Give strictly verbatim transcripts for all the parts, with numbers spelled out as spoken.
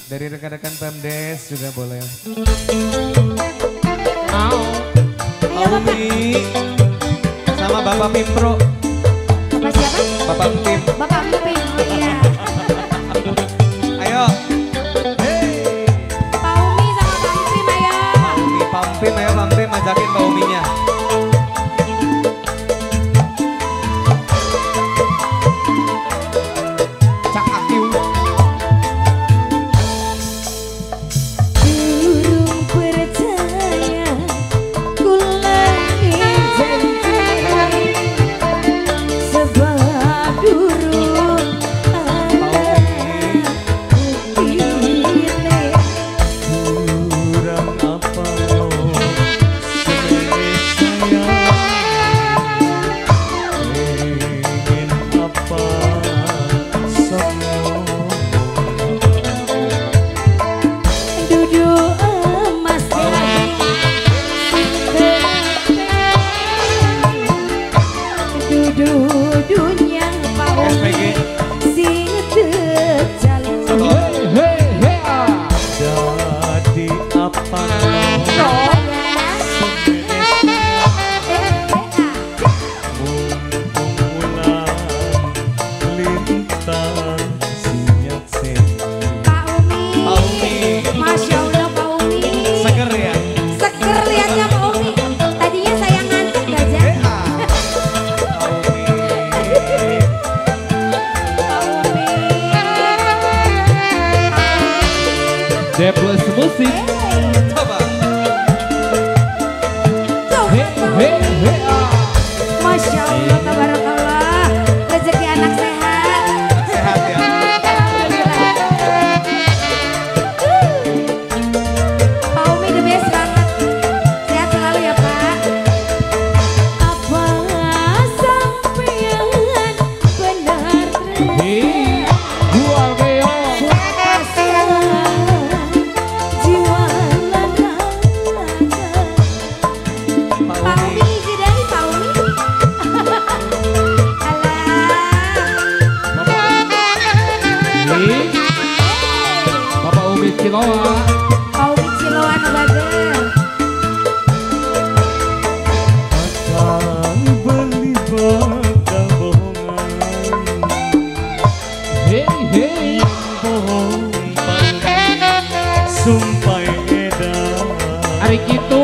Dari rekan-rekan Pemdes juga boleh. Mau. Aumi sama Bapak Pimpro. Bapak siapa? Bapak Pim. Bapak Pim. Oh iya. Ayo. Hey. Pak Umi sama Pak Pim ayo. Umi Pampim, ayo Pampim ajakin Pak Uminya. Cak Akiu. Burung percaya kulangi janji sebab durung ada buktinya. Kurang apa lo sebagai saya, ingin apa semua. Duduk emas duduk dunia S P G. sing terjalin. Hei hei ah. Jadi apa lo mumpung bulan lintang sinyal seni. Pak Umi. Pak Umi. Masya Allah Pak Umi. Seger ya. Seger lihatnya Pak Umi. Tadinya saya ngantuk aja. Pak Umi. Pak Umi. D plus musik. Coba. Tuh, Hei hei hei ah. Masya Allah, tabarakallah. Rezeki anak sehat. Sehat ya. Alhamdulillah. Pak Umi the best banget. Sehat selalu ya Pak. Apa sampean benar Hei. Jual keo. jiwa lana. Pak Pak Umi. Umi izin dari Pak Umi. Alah. Hei. Bapak Umi Ciloa. Pak Umi Ciloan Bager. Akan beli bakal bohongan, Hei hei. bohong paling sumpah edan. Hari itu.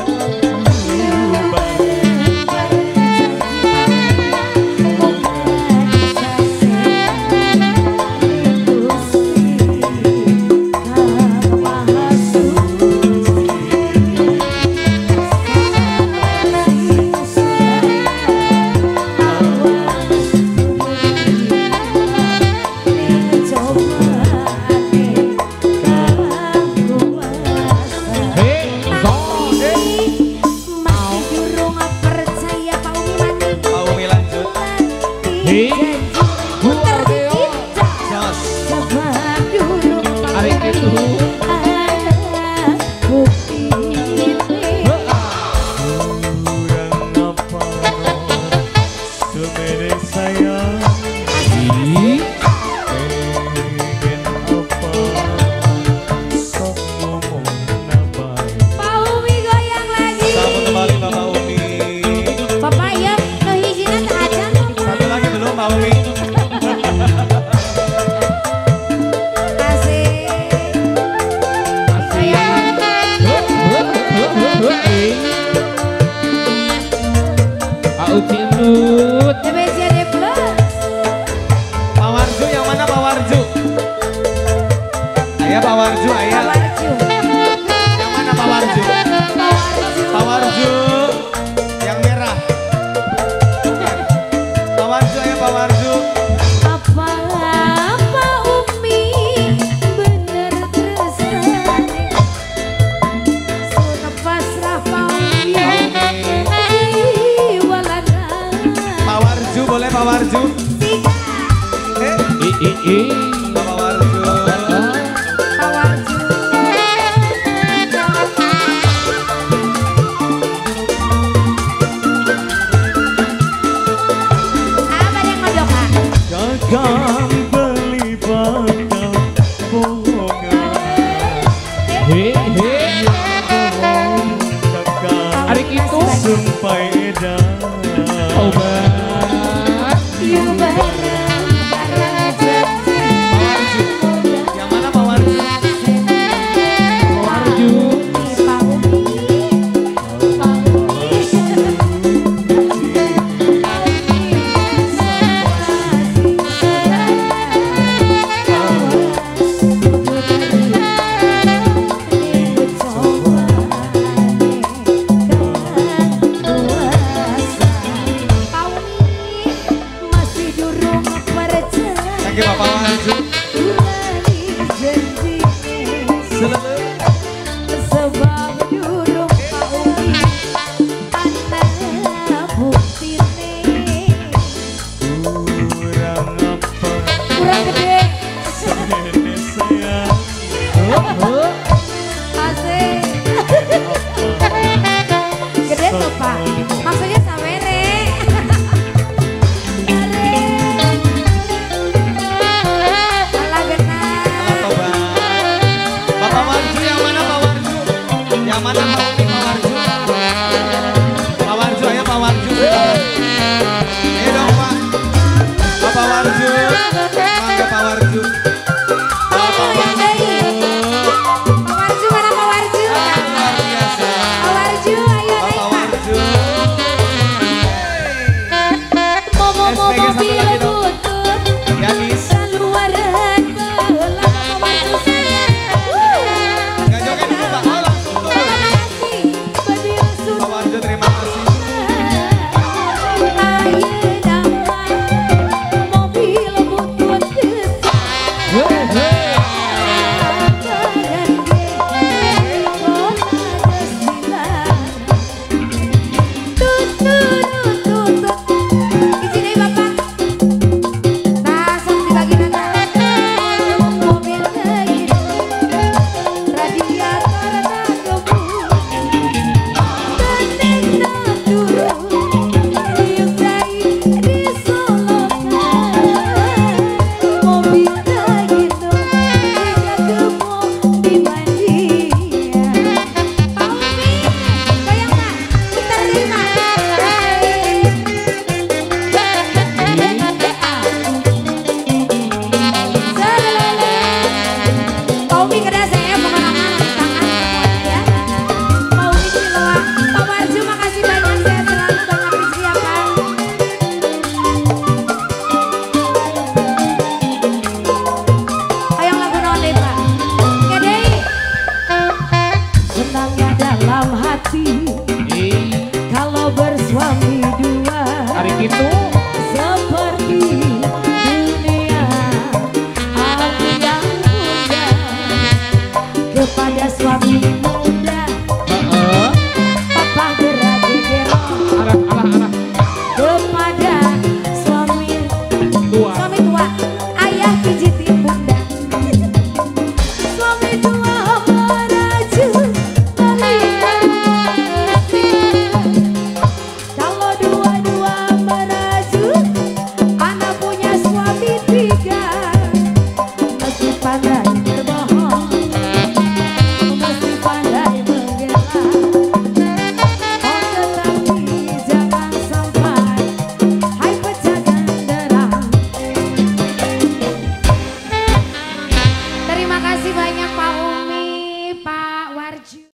Hei. Zon. Masih durung percaya Pak Umi mati. Pak Umi lanjut. Hei. Puter Jual keo. kita. Jos. Sebab durung Hari itu. ada bukti. Kurang apa lo sebagai saya, Hei. ingin apa sok ngomong nabai. Pak Umi goyang lagi. Sambut kembali Bapak Umi. Bapak ya, no hijina tak ada dong. Satu lagi belum Pak Umi. Asik. Sayang. Pak Uci Lut. The best ya, The Plus. Pak Warju yang mana Pak Warju? Ayah Pak Warju, Pak ayah. Warju. Yang mana Pak Warju? Pak Warju. Pak Warju yang merah. Bukan. Pak Warju, ayah Pak Warju. Apa apa Umi bener tresnane. Sudah pasrah Pak Umi. Jiwa lana. Pak Warju boleh Pak Warju? Eh, I i i. Pak Warju. Pak Warju. He he. Adik itu Sumpah edan. obat. You bareng-bareng janji. Yang mana Pak Warju? Warju. Pak Umi, Pak Umi. Thank you Bapak Warju. Selalu. Sebab durung Pak Umi ana buktine. Kurang apa? Kurang gede. Ini sayang. Asik. Gede tuh Pak. Maksudnya samere. Alah genah. Bapak Warju yang mana Pak Warju? Yang mana Pak Umi Pak Warju? Pak Warju ayo Pak Warju. Ayo dong Pak. Bapak Warju. Mangga Pak Warju. Bapak Warju. Pak Warju mana Pak Warju? Luar biasa. Pak Warju ayo naik Bapak Pak. Warju. Momo S P G satu mobil lagi dong. butut. Gadis. Keluaran belah Pak Warju sayang. Nggak joget dulu Pak. Oh, langsung turun. Terima kasih. Babil Pak Warju terima kasih. mobil butut besar. He he. Dalam hati Eh, kalau bersuami dua adik itu seperti dunia aku yang muda kepada suami muda heeh. papa gerak geger Arah arah arah. kepada suami Tua. suami tua ayah pijitin bunda suami tua merajut kalau dua-dua merajut anak punya suami tiga mesti pandai berbohong mesti pandai menggela oh tetapi jangan sampai hai pecah genderang. Terima kasih banyak Pak Umi, Pak Warju.